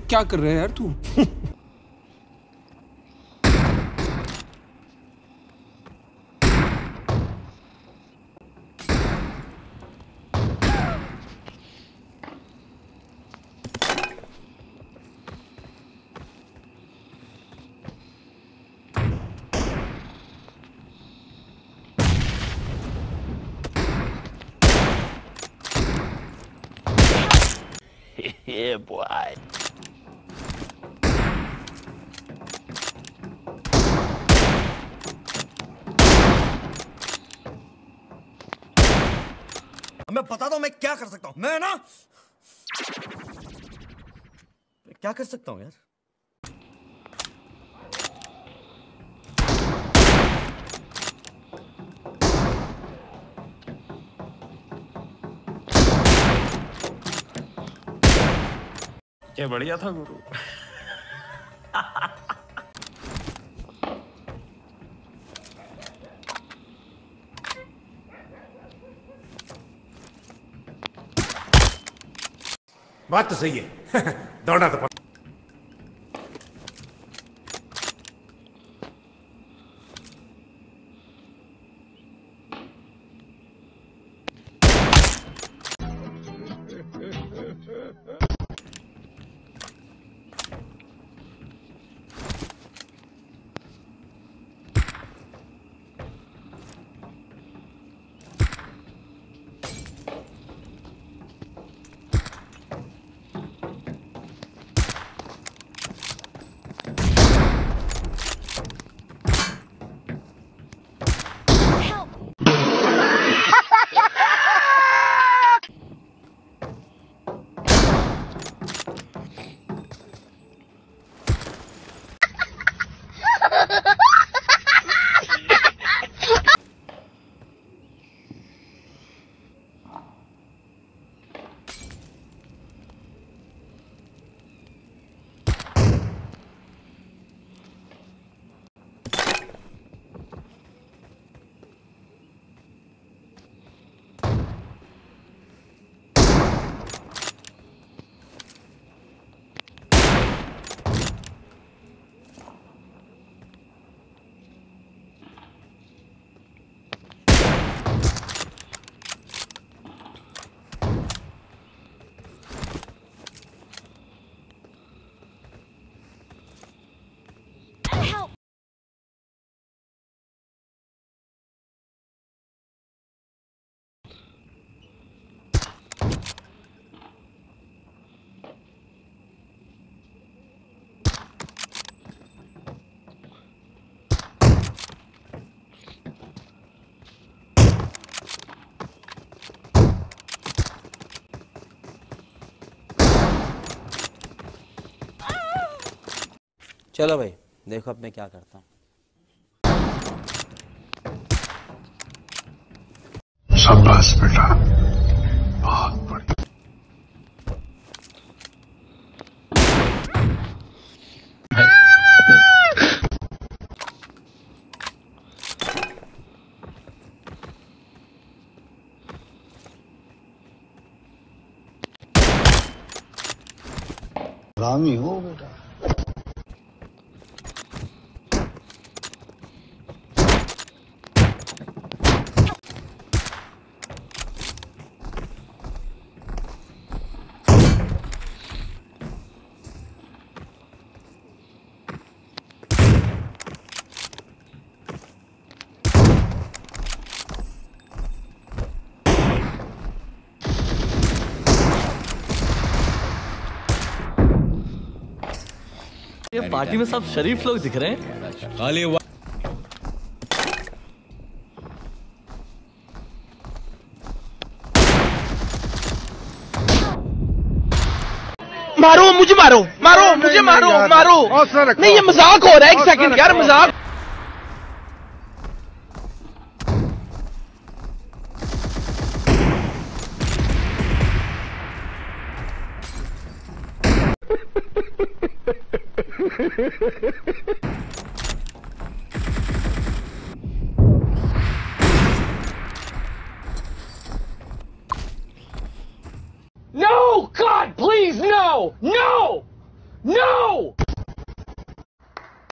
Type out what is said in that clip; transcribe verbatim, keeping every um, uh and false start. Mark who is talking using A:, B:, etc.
A: क्या कर रहा है यार तू?
B: Yeah, boy.
C: मैं बताता हूँ मैं क्या कर सकता हूँ। मैं ना क्या कर सकता हूँ यार।
D: क्या बढ़िया था गुरु।
E: बात तो सही है। दौड़ना तो
F: चलो भाई देखो अब मैं क्या करता हूँ।
E: शाबाश बेटा, बहुत बढ़िया।
G: रामी हो बेटा।
H: ये पार्टी में सब शरीफ लोग दिख रहे हैं। खाली
I: मारो मुझे, मारो मारो मुझे, मारो मारो। नहीं ये मजाक हो रहा है, एक सेकंड यार, मजाक। No, God, please, no, no, No!